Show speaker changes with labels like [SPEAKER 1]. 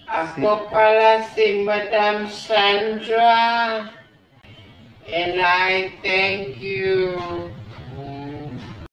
[SPEAKER 1] Ako pala si Madam Sandra, and I thank you.